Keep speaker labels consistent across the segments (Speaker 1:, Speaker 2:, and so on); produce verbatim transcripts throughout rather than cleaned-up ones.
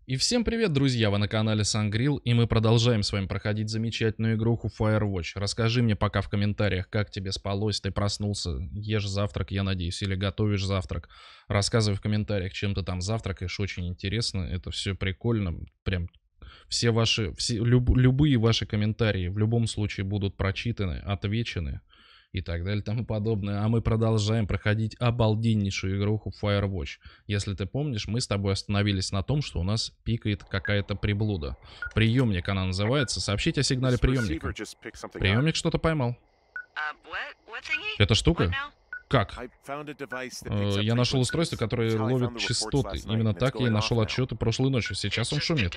Speaker 1: И всем привет, друзья! Вы на канале Сангрил, и мы продолжаем с вами проходить замечательную игруху Firewatch. Расскажи мне пока в комментариях, как тебе спалось, ты проснулся, ешь завтрак, я надеюсь, или готовишь завтрак. Рассказывай в комментариях, чем ты там завтракаешь, очень интересно, это все прикольно, прям все ваши, все, люб, любые ваши комментарии в любом случае будут прочитаны, отвечены и так далее, тому подобное. А мы продолжаем проходить обалденнейшую игруху Firewatch. Если ты помнишь, мы с тобой остановились на том, что у нас пикает какая-то приблуда. Приемник она называется. Сообщить о сигнале приемника. Приемник что-то поймал. Эта штука? Как? Э, я нашел устройство, которое ловит частоты. Именно так я и нашел отчеты прошлой ночью. Сейчас он шумит.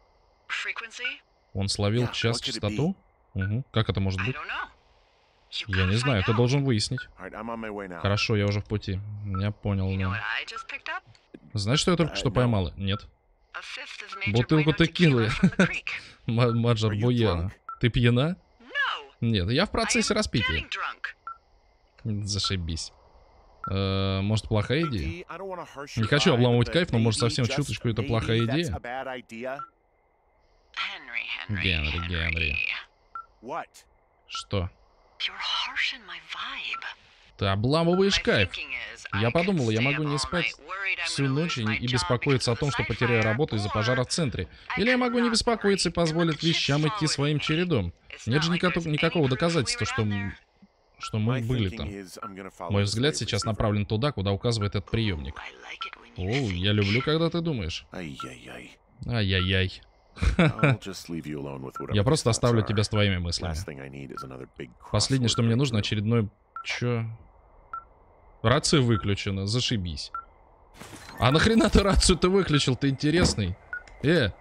Speaker 1: Он словил час частоту? Угу. Как это может быть? Я не знаю, ты должен выяснить. Хорошо, я уже в пути. Я понял, да. Знаешь, что я только что поймала? Нет. Бутылку текилы. Маджор Буена. Ты пьяна? Нет, я в процессе распития. Зашибись. Э, может, плохая идея? Не хочу обламывать кайф, но может совсем чуточку это плохая идея? Генри, Генри. Что? Ты обламываешь кайф. Я подумал, я могу не спать всю ночь и беспокоиться о том, что потеряю работу из-за пожара в центре. Или я могу не беспокоиться и позволить вещам идти своим чередом. Нет же никакого, никакого доказательства, что, что мы были там. Мой взгляд сейчас направлен туда, куда указывает этот приемник. О, я люблю, когда ты думаешь. Ай-яй-яй. Я просто оставлю тебя с твоими мыслями. Последнее, что мне нужно, очередной... Чё? Рация выключена, зашибись. А нахрена ты рацию-то выключил? Ты интересный. Э!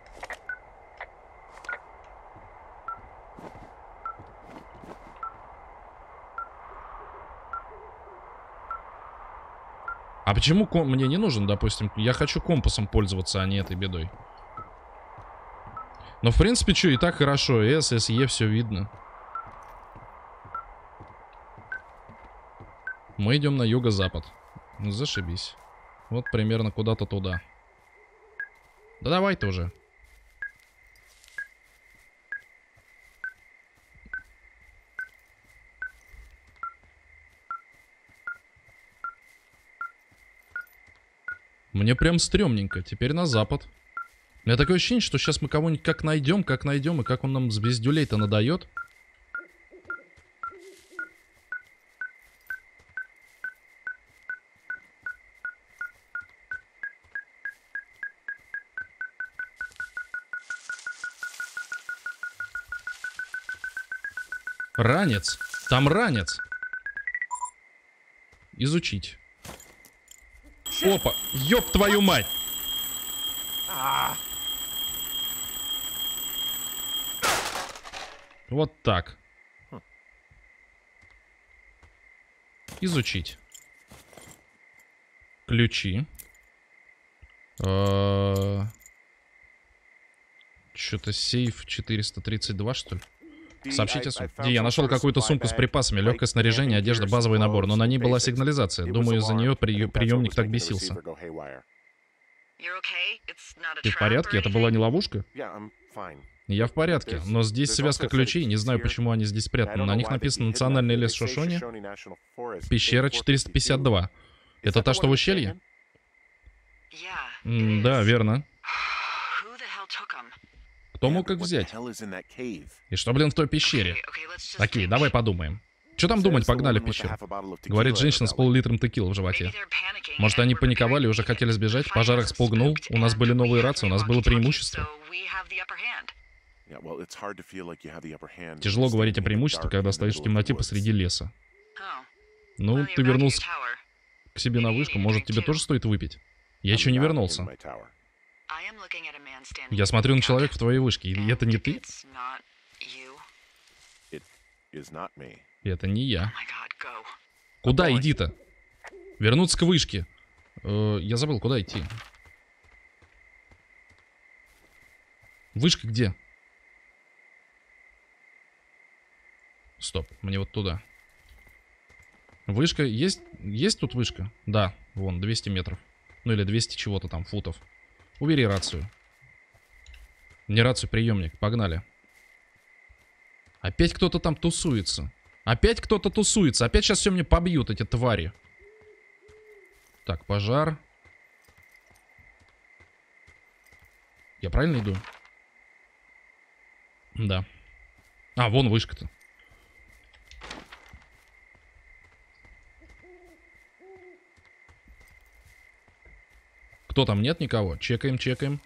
Speaker 1: А почему ком... мне не нужен, допустим? Я хочу компасом пользоваться, а не этой бедой. Но в принципе, что, и так хорошо. С, С, Е, все видно. Мы идем на юго-запад. Ну, зашибись. Вот примерно куда-то туда. Да давай ты уже. Мне прям стрёмненько. Теперь на запад. У меня такое ощущение, что сейчас мы кого-нибудь как найдем, как найдем, и как он нам звездюлей-то надает. Ранец. Там ранец. Изучить. Опа. Ёб твою мать. Вот так. Изучить. Ключи. Что-то сейф четыреста тридцать два, что ли? Сообщите сумку. Ди, я нашел какую-то сумку с припасами, легкое снаряжение, одежда, базовый набор, но на ней была сигнализация. Думаю, из-за нее при... приемник так бесился. Ты в порядке? Это была не ловушка? Я в порядке, но здесь связка ключей, не знаю, почему они здесь спрятаны. На них написано «Национальный лес Шошони», пещера четыреста пятьдесят два. Это та, что в ущелье? М, да, верно. Кто мог их взять? И что, блин, в той пещере? Окей, давай подумаем. Что там думать, погнали в пещеру. Говорит женщина с пол-литром текилы в животе. Может, они паниковали и уже хотели сбежать? Пожар их спугнул, у нас были новые рации, у нас было преимущество. Тяжело говорить о преимуществе, когда стоишь в темноте посреди леса. Ну, ты вернулся к себе на вышку, может, тебе тоже стоит выпить? Я еще не вернулся. Я смотрю на человека в твоей вышке, и это не ты? И это не я. Куда иди-то? Вернуться к вышке. Э, я забыл, куда идти. Вышка где? Стоп, мне вот туда. Вышка есть? Есть тут вышка? Да, вон, двести метров. Ну или двести чего-то там, футов. Убери рацию. Не рациоприемник, погнали. Опять кто-то там тусуется. Опять кто-то тусуется. Опять сейчас все мне побьют, эти твари. Так, пожар. Я правильно иду? Да. А, вон вышка-то. Кто там? Нет никого? Чекаем, чекаем.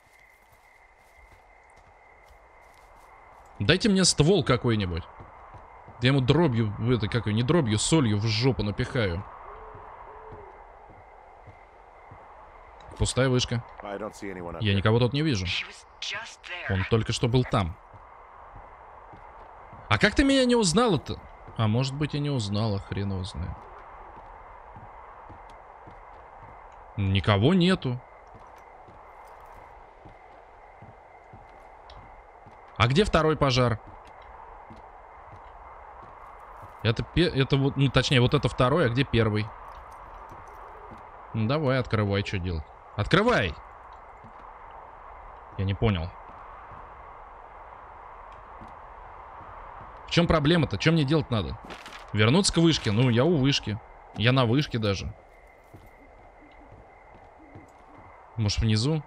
Speaker 1: Дайте мне ствол какой-нибудь. Я ему дробью, это как не дробью, солью в жопу напихаю. Пустая вышка. Я никого тут не вижу. Он только что был там. А как ты меня не узнала-то? А может быть и не узнала, хрен его знает. Никого нету. А где второй пожар? Это, это вот, ну, точнее, вот это второй, а где первый? Ну, давай, открывай, что делать. Открывай! Я не понял. В чем проблема-то? Что мне делать надо? Вернуться к вышке? Ну, я у вышки. Я на вышке даже. Может, внизу?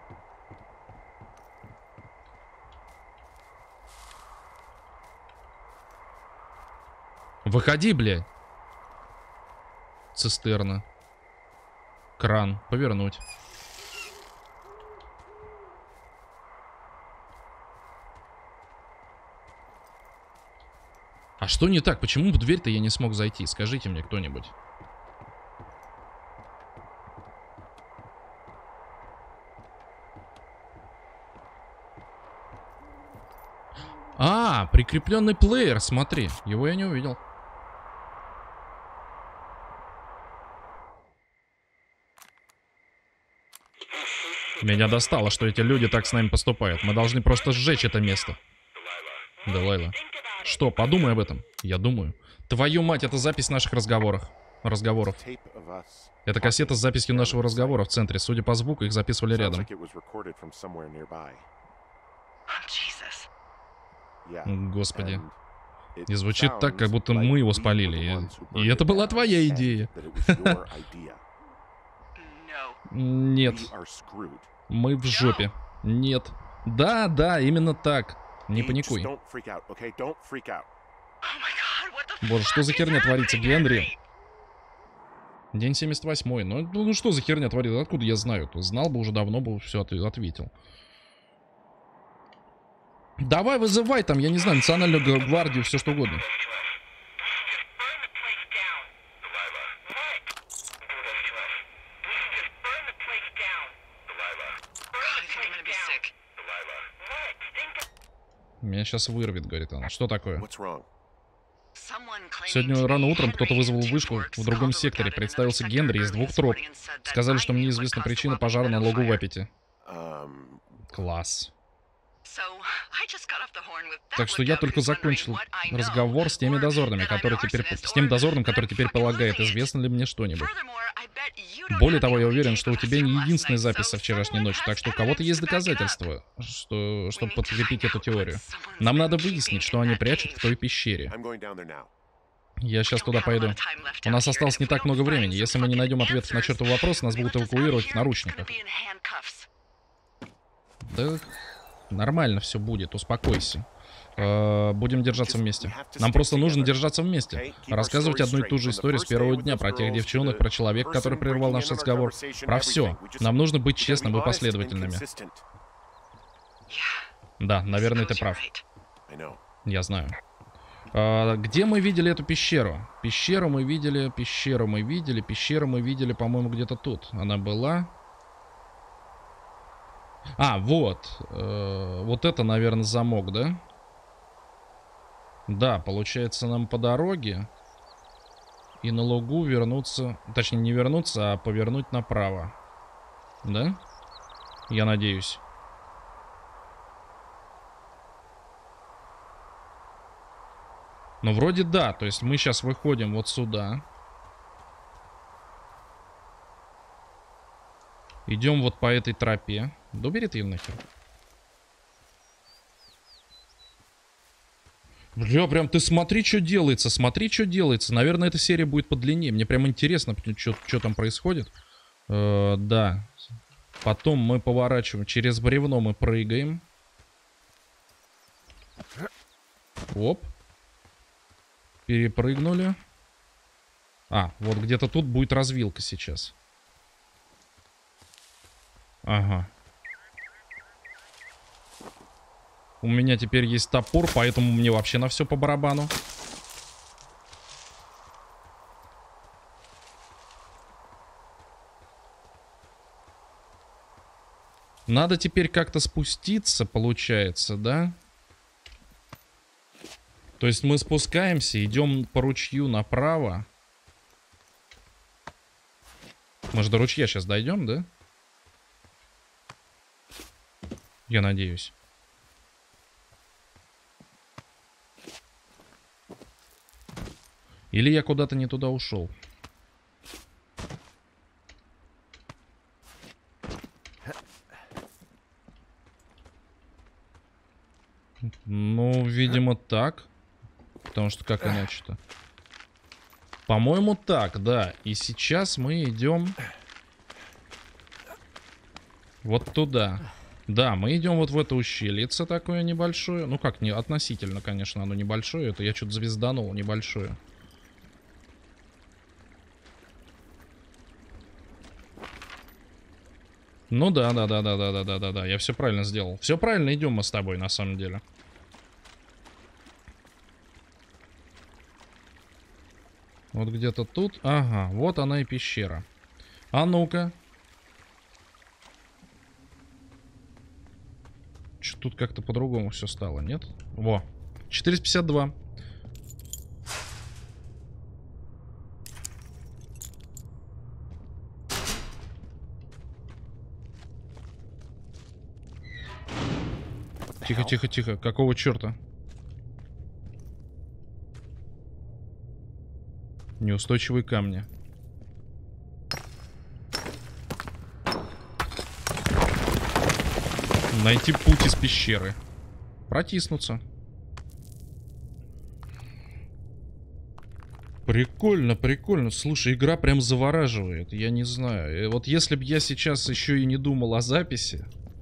Speaker 1: Выходи, блядь. Цистерна. Кран. Повернуть. А что не так? Почему в дверь-то я не смог зайти? Скажите мне кто-нибудь. А, прикрепленный плеер, смотри. Его я не увидел. Меня достало, что эти люди так с нами поступают. Мы должны просто сжечь это место. Делайла. Что, подумай об этом. Я думаю. Твою мать, это запись наших разговоров. Разговоров. Это кассета с записью нашего разговора в центре. Судя по звуку, их записывали рядом. Господи. И звучит так, как будто мы его спалили. И, и это была твоя идея. Нет. Мы в жопе. Нет. Да, да, именно так. Не паникуй. Боже, что за херня творится, Генри? День семьдесят восьмой. Ну, ну что за херня творится? Откуда я знаю? Знал бы, уже давно бы все ответил. Давай, вызывай там, я не знаю, национальную гвардию, все что угодно. Меня сейчас вырвет, говорит она. Что такое? Сегодня рано утром кто-то вызвал вышку в другом секторе. Представился Генри из двух троп. Сказали, что мне известна причина пожара на логу в Аппете. Класс. Так что я только закончил разговор с теми дозорными, которые теперь... С тем дозорным, который теперь полагает, известно ли мне что-нибудь. Более того, я уверен, что у тебя не единственная запись со вчерашней ночи, так что у кого-то есть доказательства, что... чтобы подкрепить эту теорию. Нам надо выяснить, что они прячут в той пещере. Я сейчас туда пойду. У нас осталось не так много времени. Если мы не найдем ответов на чертов вопрос, нас будут эвакуировать в наручниках. Да... Нормально все будет, успокойся. Э, будем держаться вместе. Нам просто нужно держаться вместе. Рассказывать одну и ту же историю с первого дня. Про тех девчонок, про человека, который прервал наш разговор. Про все. Нам нужно быть честными и последовательными. Да, наверное, ты прав. Я знаю. Э, где мы видели эту пещеру? Пещеру мы видели, пещеру мы видели, пещеру мы видели, по-моему, где-то тут. Она была... А, вот. Э, вот это, наверное, замок, да? Да, получается, нам по дороге. И на лугу вернуться... Точнее, не вернуться, а повернуть направо. Да? Я надеюсь. Ну, вроде да. То есть мы сейчас выходим вот сюда. Идем вот по этой тропе. Да убери ты ее нахер. Бля, прям ты смотри, что делается, смотри, что делается. Наверное, эта серия будет подлиннее. Мне прям интересно, что там происходит. Э, да. Потом мы поворачиваем. Через бревно мы прыгаем. Оп. Перепрыгнули. А, вот где-то тут будет развилка сейчас. Ага. У меня теперь есть топор, поэтому мне вообще на все по барабану. Надо теперь как-то спуститься, получается, да? То есть мы спускаемся, идем по ручью направо. Мы же до ручья сейчас дойдем, да? Я надеюсь. Или я куда-то не туда ушел. Ну, видимо, так. Потому что как иначе-то? По-моему, так, да. И сейчас мы идем вот туда. Да, мы идем вот в это ущельице такое небольшое. Ну как, не относительно, конечно, оно небольшое. Это я что-то звезданул, небольшое. Ну да, да, да, да, да, да, да, да, да. Я все правильно сделал. Все правильно, идем мы с тобой, на самом деле. Вот где-то тут. Ага, вот она и пещера. А ну-ка. Что тут как-то по-другому все стало, нет? Во. четыреста пятьдесят два. Тихо, тихо, тихо. Какого черта? Неустойчивые камни. Найти путь из пещеры. Протиснуться. Прикольно, прикольно. Слушай, игра прям завораживает. Я не знаю. И вот если бы я сейчас еще и не думал о записи...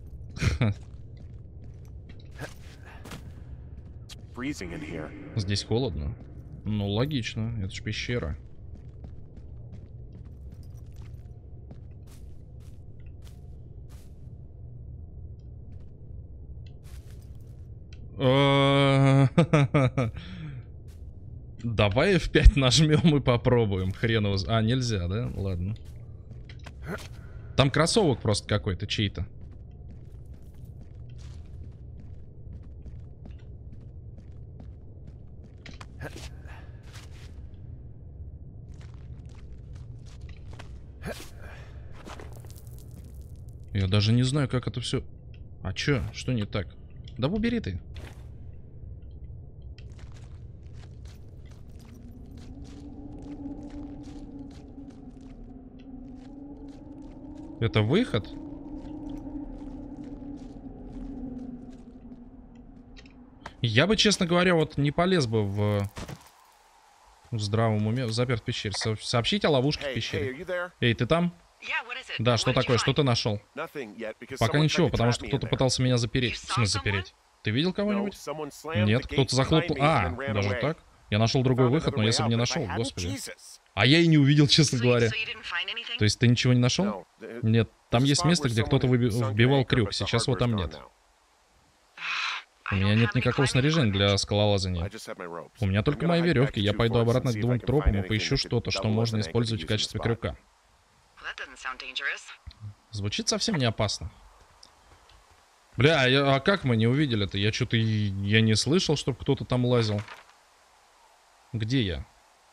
Speaker 1: Здесь холодно. Ну, логично. Это ж пещера. Давай эф пять нажмем и попробуем. Хрен его... А, нельзя, да? Ладно. Там кроссовок просто какой-то, чей-то. Я даже не знаю, как это все... А чё? Что не так? Да убери ты. Это выход? Я бы, честно говоря, вот не полез бы в, в здравом уме в заперт пещере. Со сообщить о ловушке в пещере. Эй, ты там? Да, что такое? Что ты нашел? Пока ничего, потому что кто-то пытался меня запереть. В смысле запереть? Ты видел кого-нибудь? Нет, кто-то захлопнул. А, даже так? Я нашел другой выход, но если бы не нашел, господи. А я и не увидел, честно говоря. То есть ты ничего не нашел? Нет, там есть место, где кто-то вбивал крюк. Сейчас его там нет. У меня нет никакого снаряжения для скалолазания. У меня только мои веревки. Я пойду обратно к двум тропам и поищу что-то, что можно использовать в качестве крюка. Звучит совсем не опасно. Бля, а, а как мы не увидели-то? Я что-то... Я не слышал, чтобы кто-то там лазил. Где я?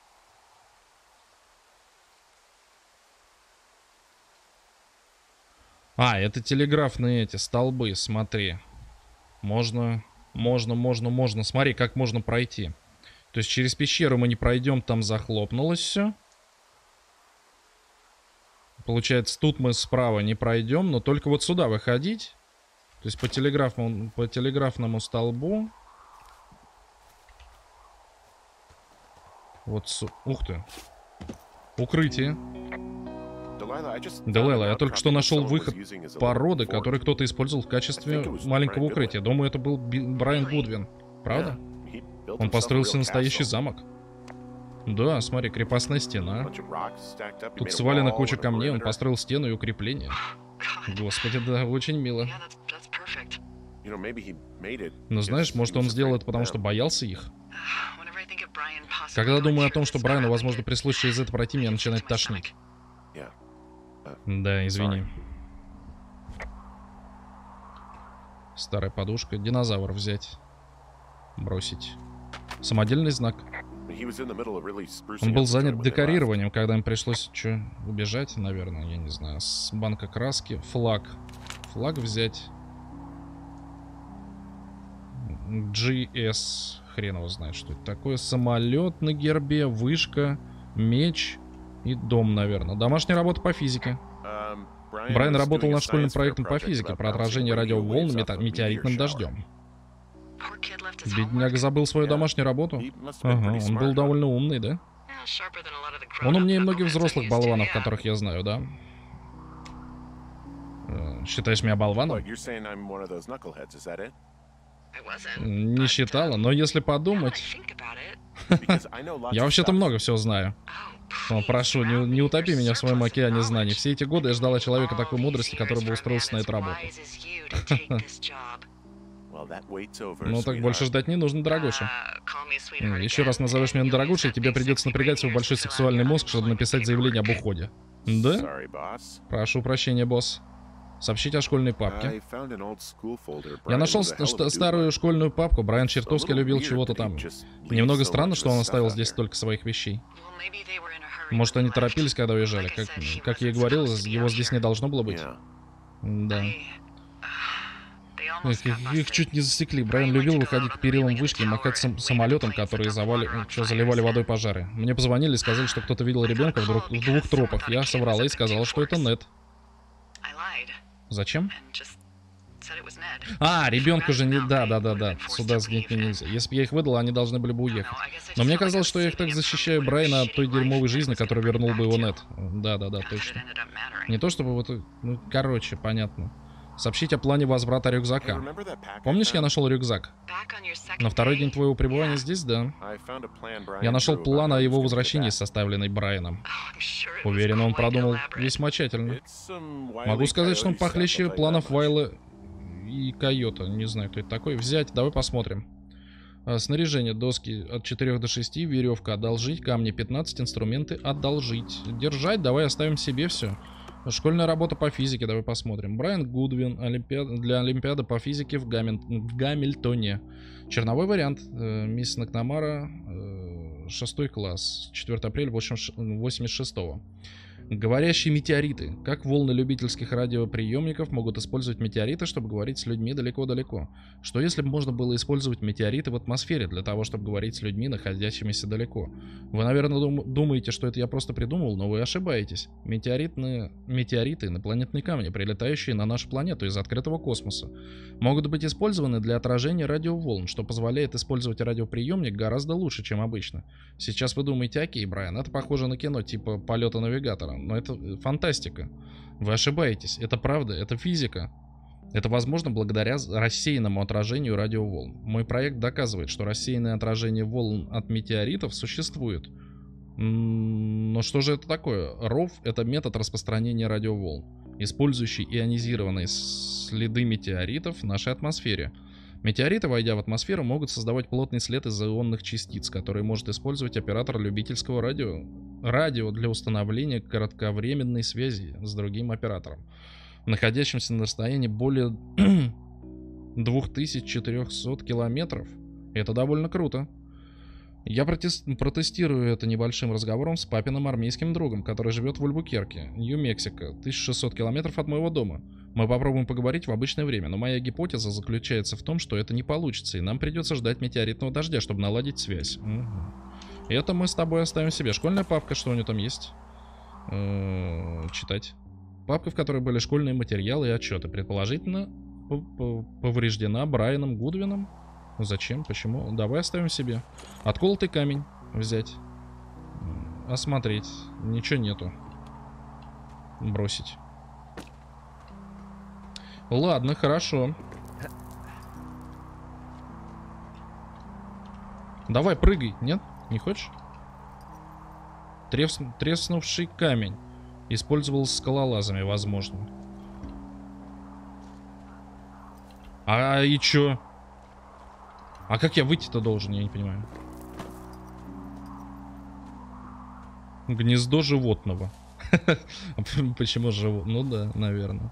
Speaker 1: А, это телеграфные эти столбы, смотри. Можно, можно, можно, можно. Смотри, как можно пройти. То есть через пещеру мы не пройдем, там захлопнулось все. Получается, тут мы справа не пройдем, но только вот сюда выходить. То есть по телеграфному, по телеграфному столбу. Вот, су... ух ты. Укрытие. Делайла, я только что нашел выход породы, который кто-то использовал в качестве маленького укрытия. Думаю, это был Би- Брайан Гудвин. Правда? Он построил себе настоящий замок. Да, смотри, крепостная стена. Тут свалена куча камней, он построил стену и укрепление. Господи, да, очень мило. Но знаешь, может, он сделал это потому, что боялся их? Когда думаю о том, что Брайану, возможно, при случае из этого пройти, меня начинает тошнить. Да, извини. Старая подушка. Динозавр взять. Бросить. Самодельный знак. Он был занят декорированием, когда им пришлось что, убежать, наверное, я не знаю. С банка краски. Флаг. Флаг взять. джи эс. Хрен его знает, что это такое. Самолет на гербе, вышка, меч и дом, наверное. Домашняя работа по физике. Брайан работал над школьным проектом по физике про отражение радиоволн мета- метеоритным дождем. Бедняга забыл свою домашнюю работу. Ага, он был довольно умный, да? Он умнее многих взрослых болванов, которых я знаю, да? Э, Считаешь меня болваном? Не считала, но если подумать... Я вообще-то много всего знаю. Но прошу, не, не утопи меня в своем океане знаний. Все эти годы я ждала человека такой мудрости, который бы устроился на эту работу. Ну так больше ждать не нужно, дорогуша. Еще раз назовешь меня дорогушей, тебе придется напрягать свой большой сексуальный мозг, чтобы написать заявление об уходе. Да? Прошу прощения, босс. Сообщить о школьной папке. Я нашел ст- старую школьную папку. Брайан чертовски любил чего-то там. Немного странно, что он оставил здесь столько своих вещей. Может, они торопились, когда уезжали. Как, как я и говорил, его здесь не должно было быть. Да. Их, их- их чуть не засекли. Брайан любил выходить к перилам вышки и махать сам- самолетом, которые завали, что, заливали водой пожары. Мне позвонили и сказали, что кто-то видел ребенка в, друг- в двух трупах. Я соврала и сказала, что это Нед. Зачем? А, ребенку же не... Да, да, да, да. Сюда с детьми нельзя. Если бы я их выдала, они должны были бы уехать. Но мне казалось, что я их так защищаю Брайана от той дерьмовой жизни, которую вернул бы его Нед. Да, да, да, точно. Не то чтобы вот... Ну, короче, понятно. Сообщить о плане возврата рюкзака. Помнишь, я нашел рюкзак? На второй день твоего пребывания здесь, да. Я нашел план о его возвращении, составленный Брайаном. Уверен, он продумал весьма тщательно. Могу сказать, что он похлеще планов Вайла и Койота. Не знаю, кто это такой. Взять, давай посмотрим. А, снаряжение, доски от четырёх до шести, веревка одолжить, камни пятнадцать, инструменты одолжить. Держать, давай оставим себе все. Школьная работа по физике, давай посмотрим. Брайан Гудвин, олимпиад... для Олимпиады по физике в, Гамин... в Гамильтоне. Черновой вариант. Э, мисс Накнамара, э, шестой класс, четвёртого апреля восемьдесят шестого. Говорящие метеориты. Как волны любительских радиоприемников могут использовать метеориты, чтобы говорить с людьми далеко-далеко? Что если бы можно было использовать метеориты в атмосфере для того, чтобы говорить с людьми, находящимися далеко? Вы, наверное, дум- думаете, что это я просто придумал, но вы ошибаетесь. Метеоритные... Метеориты — инопланетные камни, прилетающие на нашу планету из открытого космоса, могут быть использованы для отражения радиоволн, что позволяет использовать радиоприемник гораздо лучше, чем обычно. Сейчас вы думаете, окей, Брайан, это похоже на кино типа полета навигатора. Но это фантастика. Вы ошибаетесь. Это правда, это физика. Это возможно благодаря рассеянному отражению радиоволн. Мой проект доказывает, что рассеянное отражение волн от метеоритов существует. Но что же это такое? РОВ — это метод распространения радиоволн, использующий ионизированные следы метеоритов в нашей атмосфере. Метеориты, войдя в атмосферу, могут создавать плотный след из ионных частиц, который может использовать оператор любительского радио, радио для установления кратковременной связи с другим оператором, находящимся на расстоянии более две тысячи четыреста километров. Это довольно круто. Я протест... протестирую это небольшим разговором с папиным армейским другом, который живет в Альбукерке, Нью-Мексико, тысяча шестьсот километров от моего дома. Мы попробуем поговорить в обычное время, но моя гипотеза заключается в том, что это не получится, и нам придется ждать метеоритного дождя, чтобы наладить связь. Угу. Это мы с тобой оставим себе. Школьная папка, что у нее там есть? Э-э- читать. Папка, в которой были школьные материалы и отчеты, предположительно повреждена Брайаном Гудвином. Зачем? Почему? Давай оставим себе. Отколотый камень взять. осмотреть. Ничего нету. Бросить. Ладно, хорошо. Давай, прыгай. Нет? Не хочешь? Трес... Треснувший камень. Использовался скалолазами, возможно. А и чё? А как я выйти-то должен, я не понимаю. Гнездо животного. Почему животное? Ну да, наверное.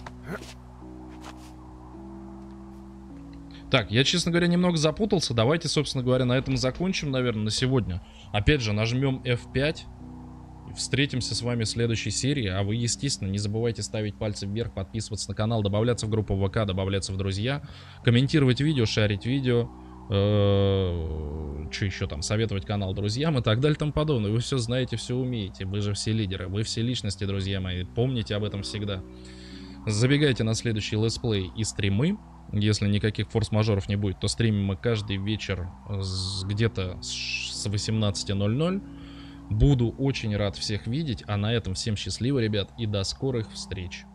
Speaker 1: Так, я, честно говоря, немного запутался. Давайте, собственно говоря, на этом закончим, наверное, на сегодня. Опять же, нажмем эф пять. Встретимся с вами в следующей серии. А вы, естественно, не забывайте ставить пальцы вверх, подписываться на канал, добавляться в группу ВК, добавляться в друзья, комментировать видео, шарить видео. Что еще там, советовать канал друзьям и так далее и тому подобное. Вы все знаете, все умеете. Вы же все лидеры, вы все личности, друзья мои. Помните об этом всегда. Забегайте на следующий летсплей и стримы. Если никаких форс-мажоров не будет, то стримим мы каждый вечер где-то с восемнадцати ноль-ноль. Буду очень рад всех видеть. А на этом всем счастливо, ребят, и до скорых встреч.